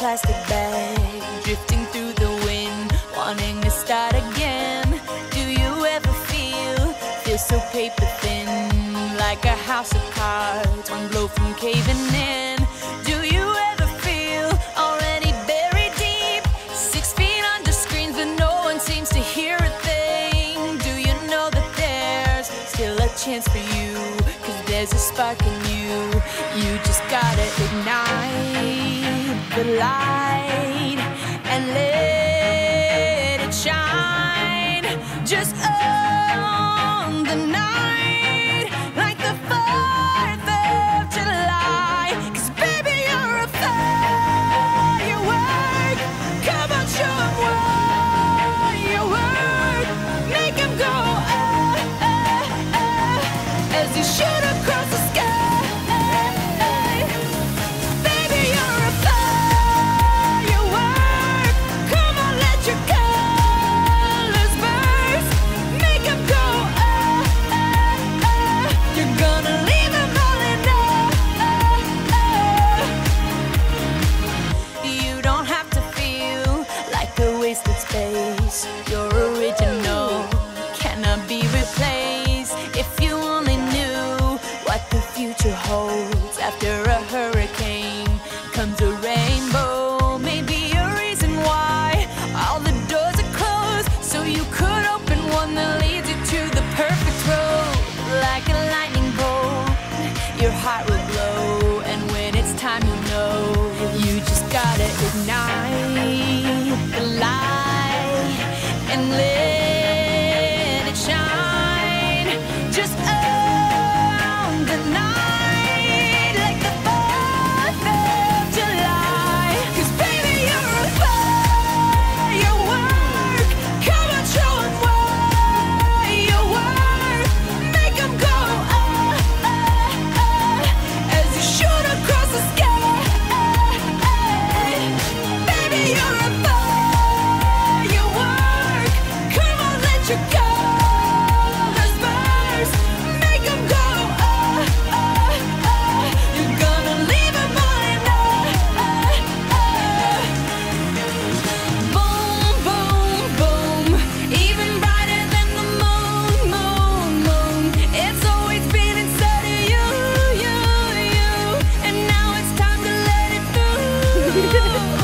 plastic bag, drifting through the wind, wanting to start again. Do you ever feel so paper thin, like a house of cards, one blow from caving in? Do you ever feel already buried deep, 6 feet under screens, but no one seems to hear a thing? Do you know that there's still a chance for you, 'cause there's a spark in you? You just gotta ignite the light and let it shine. Just own the night like the 4th of July. 'Cause baby, you're a firework. Come on, show 'em what you work. Make 'em go as you shoot across the sky. Baby, you're a firework. Come on, let your colors burst. Make 'em go you're gonna leave 'em all in You don't have to feel like a wasted space. You're original, cannot be replaced. If you only knew what the future holds. After a hurricane comes a rainbow. Maybe a reason why all the doors are closed, so you could open one that leads you to the perfect road. Like a lightning bolt, your heart will glow, and when it's time, you know you just gotta ignite the light and let it shine. Just own the night like the 4th of July. 'Cause baby, you're a firework. Come on, show 'em what you work. Make 'em go as you shoot across the sky. Baby, you're a firework. Come on, let your colors burst. Make 'em go you're gonna leave 'em all in Boom, boom, boom. Even brighter than the moon, moon, moon. It's always been inside of you, you, you. And now it's time to let it through.